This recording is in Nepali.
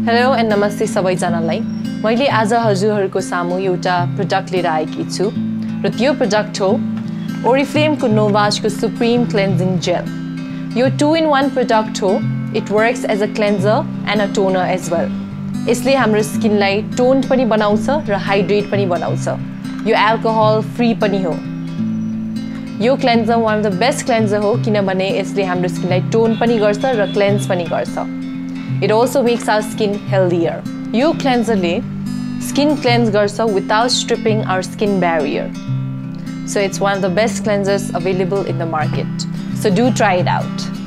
Hello and namaste सबैजनालाई मैले आज हजुरहरुको सामु एउटा प्रोडक्ट लिएर आएकी छु र त्यो प्रोडक्ट हो Oriflame को NovAge को Supreme Cleansing Gel. यो 2-in-1 प्रोडक्ट हो. It works as a cleanser and a toner as well. यसले हाम्रो स्किनलाई टोन्ड पनि बनाउँछ र हाइड्रेट पनि बनाउँछ. यो अल्कोहल फ्री पनि हो. यो cleanser one of the best cleanser हो किनभने यसले हाम्रो स्किनलाई टोन पनि गर्छ र क्लेन्स पनि गर्छ. It also makes our skin healthier. यो क्लेन्जरले skin cleanse garsa without stripping our skin barrier. So it's one of the best cleansers available in the market. So do try it out.